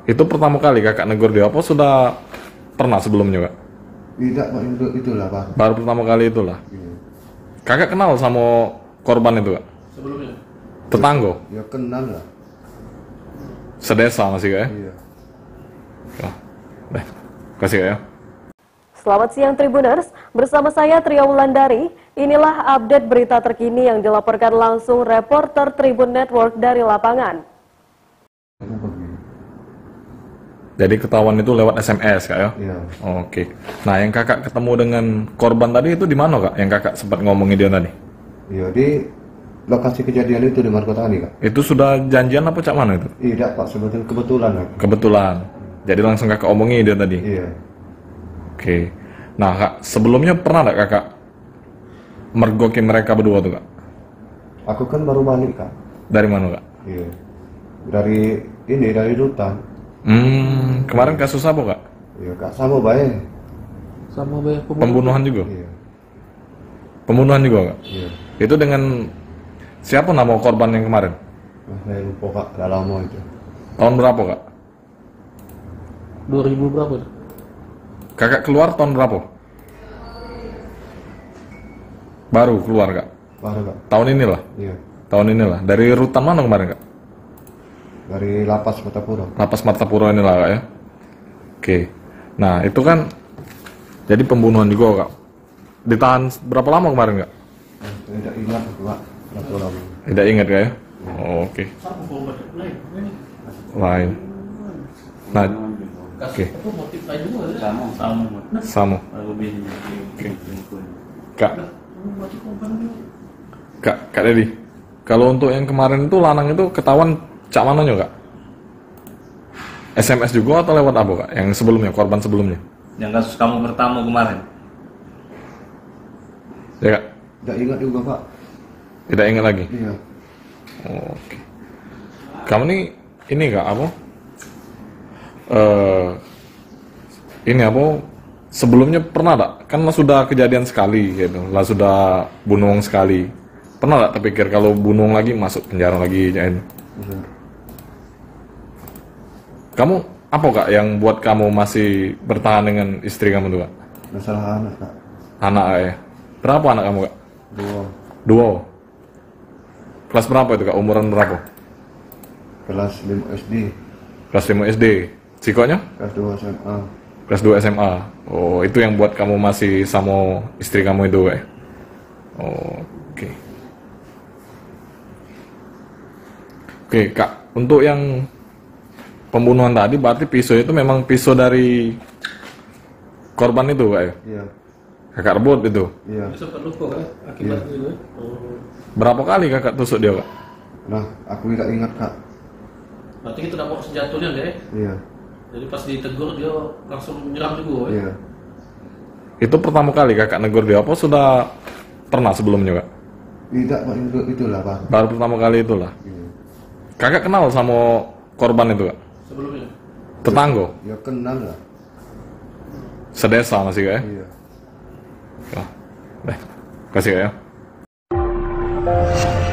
Itu pertama kali kakak negur dia, apa sudah pernah sebelumnya kak? Tidak Pak, itulah Pak. Baru pertama kali itulah. Iya. Kakak kenal sama korban itu kak? Sebelumnya. Tetangga? Ya kenal lah. Sedesa masih kak ya? Iya. Oh, deh, kasih kak ya. Selamat siang Tribuners, bersama saya Tria Wulandari. Inilah update berita terkini yang dilaporkan langsung reporter Tribun Network dari lapangan. Jadi ketahuan itu lewat SMS kak ya? Iya. Oke. Nah yang kakak ketemu dengan korban tadi itu di mana kak? Yang kakak sempat ngomongin dia tadi? Iya, di lokasi kejadian itu di Margotani Kak. Itu sudah janjian apa cak mana itu? Tidak Pak, sebetulnya kebetulan Kak. Kebetulan. Jadi langsung kakak omongin dia tadi? Iya. Oke. Nah kak, sebelumnya pernah nggak kakak mergoki mereka berdua tuh kak? Aku kan baru balik Kak. Dari mana kak? Iya. Dari rutan. Kemarin kasus apa kak? Iya Kak, sama baik. Sama bayar Pembunuhan juga? Iya. Pembunuhan juga kak? Iya. Itu dengan siapa nama korban yang kemarin? Nah, saya lupa Kak, udah lama itu. Tahun berapa kak? 2000 berapa? Kakak keluar tahun berapa? Baru keluar kak? Baru Kak. Tahun inilah? Iya. Tahun inilah. Dari rutan mana kemarin kak? Dari Lapas Martapura. Lapas Martapura inilah kak ya? Oke. Nah itu kan jadi pembunuhan juga kak. Ditahan berapa lama kemarin kak? Tidak ingat Kak, berapa lama. Tidak ingat kak ya? Oh, oke. Lain. Nah, oke. Itu motif lain juga ya? Sama. Sama. Oke. Kak, Kak Dedi. Kalau untuk yang kemarin itu lanang itu ketahuan cak mananya kak? SMS juga atau lewat apa kak? Yang sebelumnya, korban sebelumnya? Yang kasus kamu pertama kemarin. Ya kak? Tidak ingat juga Pak. Tidak ingat lagi? Iya. Oh, oke. Kamu nih ini kak apa? Ini apa? Sebelumnya pernah tak? Kan lah sudah kejadian sekali gitu, lah sudah bunuh sekali. Pernah tak terpikir kalau bunuh lagi masuk penjara lagi? Ya ini. Benar. Kamu apa kak yang buat kamu masih bertahan dengan istri kamu tuh kak? Masalah anak Kak. Anak ya? Berapa anak kamu kak? 2. Dua. Kelas berapa itu kak? Umuran berapa? Kelas 5 SD. Kelas 5 SD. Cikonya? Kelas 2 SMA. Kelas 2 SMA. Oh, itu yang buat kamu masih sama istri kamu itu kak? Oh, oke. Oke kak, untuk yang pembunuhan tadi berarti pisau itu memang pisau dari korban itu kak ya? Iya. Kakak rebut itu? Iya. Itu sempat luka kan? Akibat itu ya? Berapa kali kakak tusuk dia kak? Nah, aku tidak ingat Kak. Berarti kita dapat senjatanya deh. Iya. Jadi pas ditegur dia langsung menyerang juga ya? Iya. Itu pertama kali kakak negur dia, apa sudah pernah sebelumnya kak? Tidak Pak, itulah Pak. Baru pertama kali itulah. Iya. Kakak kenal sama korban itu kak? Sebelumnya? Tetangga? Ya kenal lah. Sedesa masih kak ya? Iya. Oh, deh, kasih kak ya.